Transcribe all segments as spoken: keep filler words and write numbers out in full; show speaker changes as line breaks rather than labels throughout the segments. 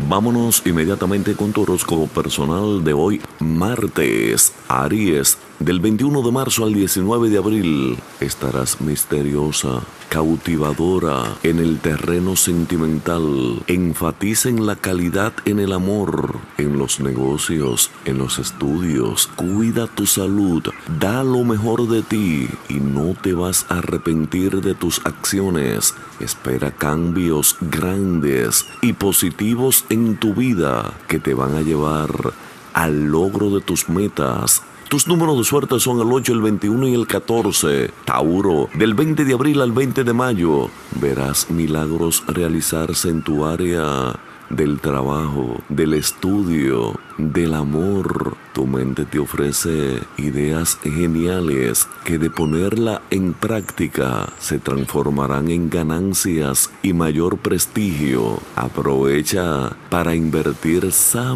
Vámonos inmediatamente con tu horóscopo personal de hoy, martes. Aries, del veintiuno de marzo al diecinueve de abril, estarás misteriosa, cautivadora en el terreno sentimental. Enfatiza en la calidad en el amor, en los negocios, en los estudios. Cuida tu salud, da lo mejor de ti y no te vas a arrepentir de tus acciones. Espera cambios grandes y positivos en tu vida que te van a llevar al logro de tus metas. Tus números de suerte son el ocho, el veintiuno y el catorce. Tauro, del veinte de abril al veinte de mayo, verás milagros realizarse en tu área del trabajo, del estudio, del amor. Tu mente te ofrece ideas geniales que de ponerla en práctica se transformarán en ganancias y mayor prestigio. Aprovecha para invertir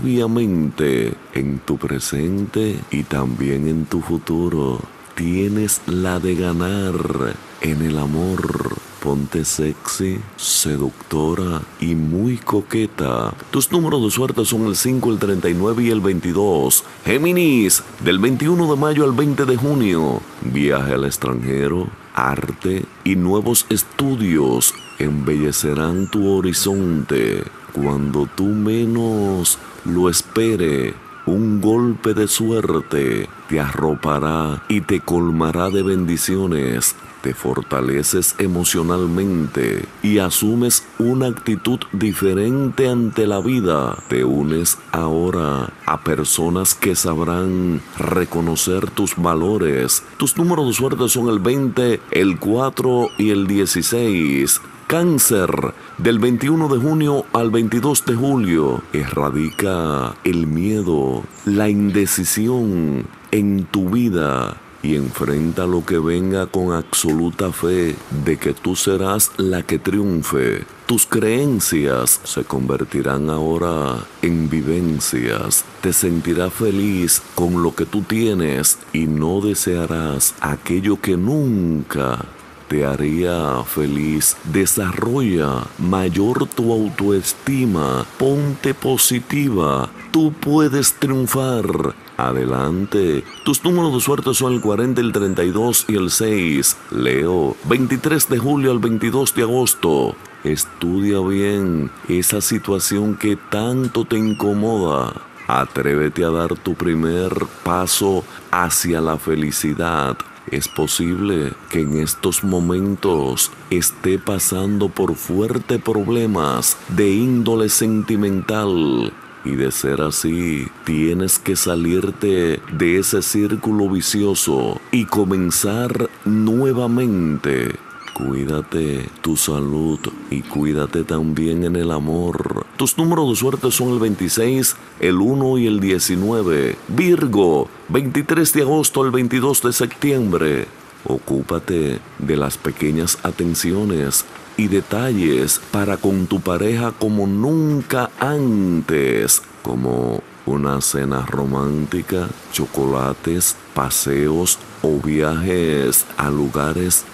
sabiamente en tu presente y también en tu futuro. Tienes la de ganar en el amor. Ponte sexy, seductora y muy coqueta. Tus números de suerte son el cinco, el treinta y nueve y el veintidós. Géminis, del veintiuno de mayo al veinte de junio. Viaje al extranjero, arte y nuevos estudios embellecerán tu horizonte. Cuando tú menos lo espere, un golpe de suerte te arropará y te colmará de bendiciones. Te fortaleces emocionalmente y asumes una actitud diferente ante la vida. Te unes ahora a personas que sabrán reconocer tus valores. Tus números de suerte son el veinte, el cuatro y el dieciséis. Cáncer, del veintiuno de junio al veintidós de julio, erradica el miedo, la indecisión en tu vida y enfrenta lo que venga con absoluta fe de que tú serás la que triunfe. Tus creencias se convertirán ahora en vivencias. Te sentirás feliz con lo que tú tienes y no desearás aquello que nunca te haría feliz. Desarrolla mayor tu autoestima. Ponte positiva. Tú puedes triunfar. Adelante. Tus números de suerte son el cuarenta, el treinta y dos y el seis. Leo, veintitrés de julio al veintidós de agosto. Estudia bien esa situación que tanto te incomoda. Atrévete a dar tu primer paso hacia la felicidad. Es posible que en estos momentos esté pasando por fuertes problemas de índole sentimental. Y de ser así, tienes que salirte de ese círculo vicioso y comenzar nuevamente. Cuídate tu salud y cuídate también en el amor. Tus números de suerte son el veintiséis, el uno y el diecinueve. Virgo, veintitrés de agosto al veintidós de septiembre. Ocúpate de las pequeñas atenciones y detalles para con tu pareja como nunca antes, como una cena romántica, chocolates, paseos o viajes a lugares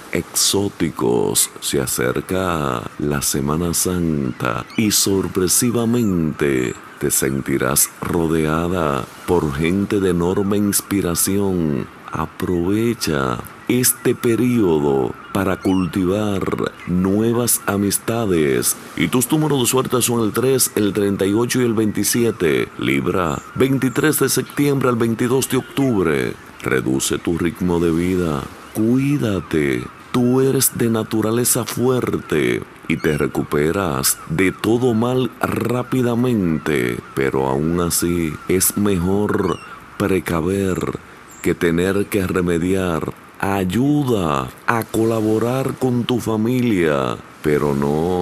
exóticos. Se acerca la Semana Santa y sorpresivamente te sentirás rodeada por gente de enorme inspiración. Aprovecha este periodo para cultivar nuevas amistades. Y tus números de suerte son el tres, el treinta y ocho y el veintisiete. Libra, veintitrés de septiembre al veintidós de octubre. Reduce tu ritmo de vida. Cuídate. Tú eres de naturaleza fuerte y te recuperas de todo mal rápidamente. Pero aún así es mejor precaver que tener que remediar. Ayuda a colaborar con tu familia, pero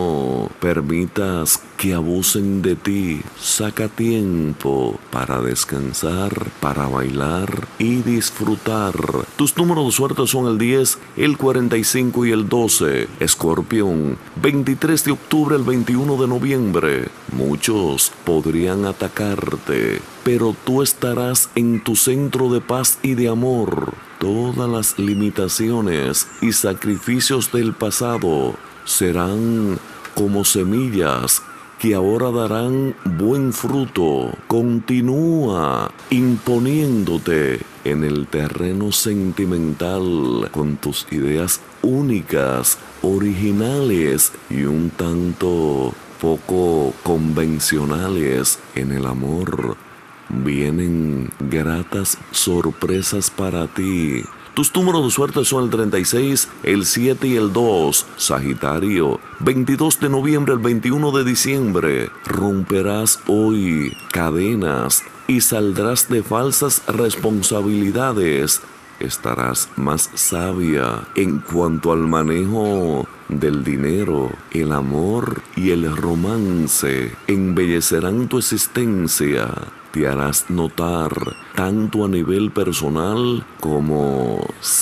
no permitas que abusen de ti. Saca tiempo para descansar, para bailar y disfrutar. Tus números de suerte son el diez, el cuarenta y cinco y el doce. Escorpión, veintitrés de octubre al veintiuno de noviembre. Muchos podrían atacarte, pero tú estarás en tu centro de paz y de amor. Todas las limitaciones y sacrificios del pasado serán como semillas que ahora darán buen fruto. Continúa imponiéndote en el terreno sentimental con tus ideas únicas, originales y un tanto poco convencionales en el amor. Vienen gratas sorpresas para ti. Tus números de suerte son el treinta y seis, el siete y el dos. Sagitario, veintidós de noviembre al veintiuno de diciembre. Romperás hoy cadenas y saldrás de falsas responsabilidades. Estarás más sabia en cuanto al manejo del dinero. El amor y el romance embellecerán tu existencia. Te harás notar tanto a nivel personal como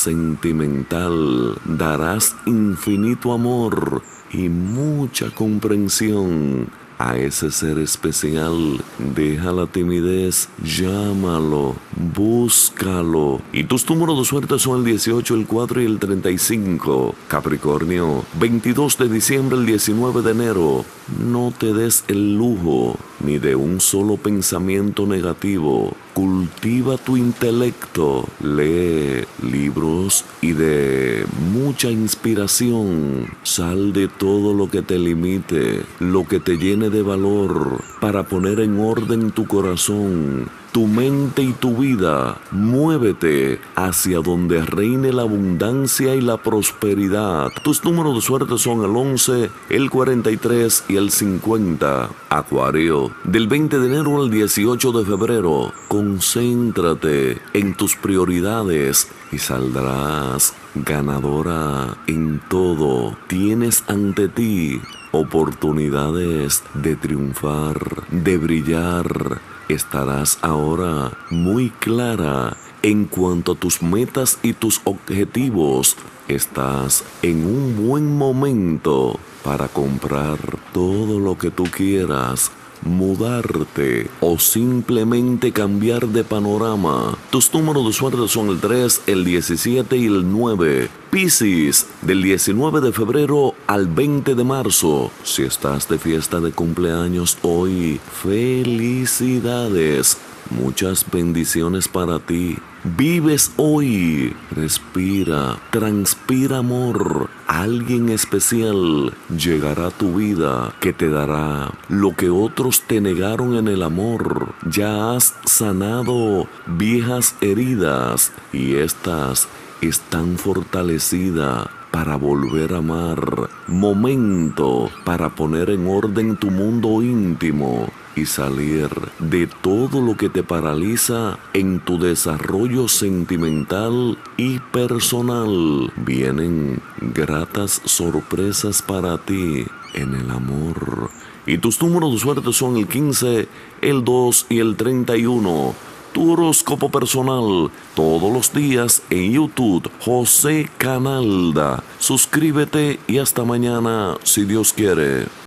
sentimental. Darás infinito amor y mucha comprensión a ese ser especial. Deja la timidez, llámalo, búscalo. Y tus números de suerte son el dieciocho, el cuatro y el treinta y cinco. Capricornio, veintidós de diciembre al diecinueve de enero. No te des el lujo ni de un solo pensamiento negativo. Cultiva tu intelecto, lee libros y de mucha inspiración. Sal de todo lo que te limite, lo que te llene de valor, para poner en orden tu corazón, tu mente y tu vida. Muévete hacia donde reine la abundancia y la prosperidad. Tus números de suerte son el once, el cuarenta y tres y el cincuenta. Acuario, del veinte de enero al dieciocho de febrero. Concéntrate en tus prioridades y saldrás ganadora en todo. Tienes ante ti oportunidades de triunfar, de brillar. Estarás ahora muy clara en cuanto a tus metas y tus objetivos. Estás en un buen momento para comprar todo lo que tú quieras, mudarte o simplemente cambiar de panorama. Tus números de suerte son el tres, el diecisiete y el nueve. Piscis, del diecinueve de febrero al veinte de marzo. Si estás de fiesta de cumpleaños hoy, felicidades. Muchas bendiciones para ti. Vives hoy. Respira, transpira amor. Alguien especial llegará a tu vida que te dará lo que otros te negaron en el amor. Ya has sanado viejas heridas y estas están fortalecidas para volver a amar. Momento para poner en orden tu mundo íntimo y salir de todo lo que te paraliza en tu desarrollo sentimental y personal. Vienen gratas sorpresas para ti en el amor. Y tus números de suerte son el quince, el dos y el treinta y uno. Tu horóscopo personal, todos los días en YouTube, José Canalda. Suscríbete y hasta mañana, si Dios quiere.